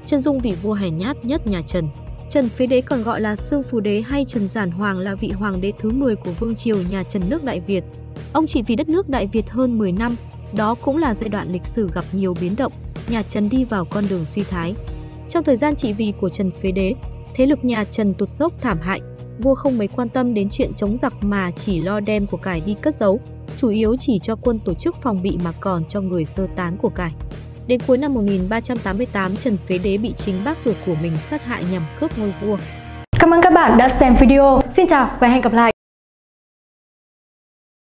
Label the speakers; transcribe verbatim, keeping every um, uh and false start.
Speaker 1: Chân dung vị vua hèn nhát nhất nhà Trần. Trần Phế Đế còn gọi là Xương Phù Đế hay Trần Giản Hoàng là vị hoàng đế thứ mười của vương triều nhà Trần nước Đại Việt. Ông trị vì đất nước Đại Việt hơn mười năm, đó cũng là giai đoạn lịch sử gặp nhiều biến động, nhà Trần đi vào con đường suy thái. Trong thời gian trị vì của Trần Phế Đế, thế lực nhà Trần tụt dốc thảm hại, vua không mấy quan tâm đến chuyện chống giặc mà chỉ lo đem của cải đi cất giấu, chủ yếu chỉ cho quân tổ chức phòng bị mà còn cho người sơ tán của cải. Đến cuối năm một nghìn ba trăm tám mươi tám, Trần Phế Đế bị chính bác ruột của mình sát hại nhằm cướp ngôi vua.
Speaker 2: Cảm ơn các bạn đã xem video. Xin chào và hẹn gặp lại!